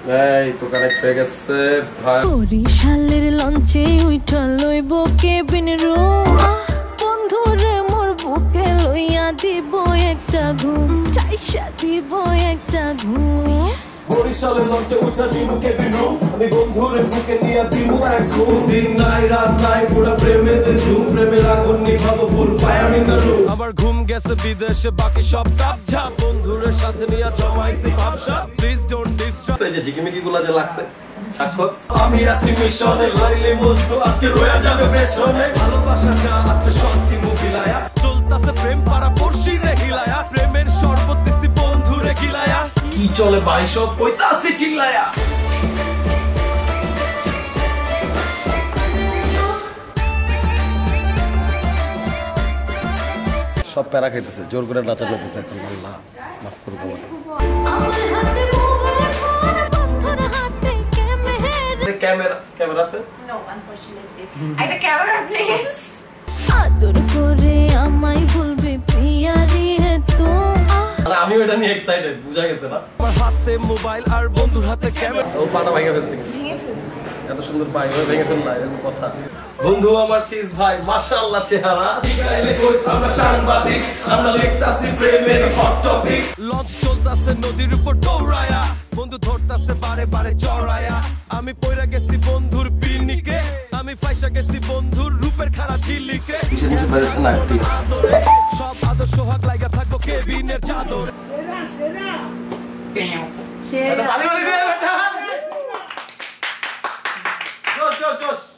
এই তো কানেক্ট হয়ে গেছে ভাই বরিশালের লঞ্চে উইঠা লইব কেবিন রুম বন্ধুরে মোর বুকে লইয়া দিব একটা ঘুম চাইশা দিব একটা ঘুম বরিশালের লঞ্চে উঠা দিব কেবিন রুম আমি বন্ধুরে বুকে নিয়া দিব এক ঘুম দিন নাই রাত নাই পুরা প্রেমেতে ঝুম প্রেমের আগুন নিভাবো full fire in the room আমার ঘুম গেছে বিদেশে বাকি সব কাপঝা বন্ধুরের সাথে নিয়া জমাইছি পাশা প্লিজ ডোন্ট ডিস্টার্ব এই যে ঝিকিমিকি গুলা যে লাগছে স্বাক্ষর আমি আছি মিশনে লাইলে মজনু আজকে রয়া যাবে পেছনে ভালোবাসা যা আছে শান্তি মুবিলায়া চলতাছে প্রেম পারা পড়শি রে হিলায়া প্রেমের শরবত দিছি বন্ধুরে গিলায়া কি চলে 2285 চিল্লায়া সব প্যারা খাইতেছে জোর করে নাচা করতেছে এখন আল্লাহ মাফ করো বাবা ক্যামেরা আছে নো আনফরচুনেটলি একটা ক্যামেরা প্লিজ আদর করে আমায় বলবে পিয়ারি হে তু আরে আমি এটা নিয়ে এক্সাইটেড বুঝা গেছে না আমার হাতে মোবাইল আর বন্ধুর হাতে ক্যামেরা ও পাটা ভাঙা ফেলছে এত সুন্দর পাই ভেঙে ফেললা এরকম কথা বন্ধু আমার চিজ ভাই মাশাআল্লাহ চেহারা গাইলে কইস আমরা সাংবাদিক আমরা লিখতাছি প্রেমের হট টপিক লঞ্চ চলতাছে নদীর উপর দৌড়ায়া বন্ধু ধরতাছে বারে বারে চড়ায়া আমি পয়রা গেছি বন্ধুর পিনিকে আমি ফাইসা গেছি বন্ধুর রূপের খাড়া ঝিলিকে সব আদর সোহাগ লাগা থাকবো কেবিনের চাদর সেরা তালি বালি দে বেটা জোশ জোশ জোশ